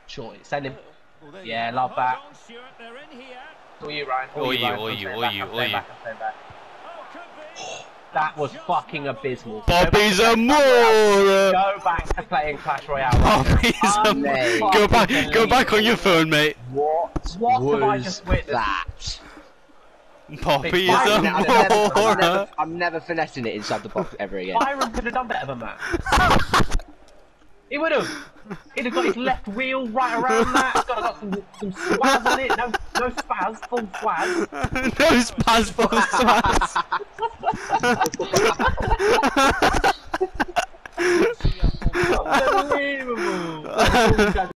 Shorty, send him. Yeah, love that. Or you, Ryan. Or you. That was fucking abysmal. Bobby Zamora! Go back to playing Clash Royale. Bobby Zamora! Go back on your phone, mate. What have I just witnessed? That? Bobby Zamora! I'm never finessing it inside the box ever again. Byron could have done better than that. He would have. He'd have got his left wheel right around that. He's got some swaz on it. No spaz, full swaz. No spaz, full swaz. Unbelievable.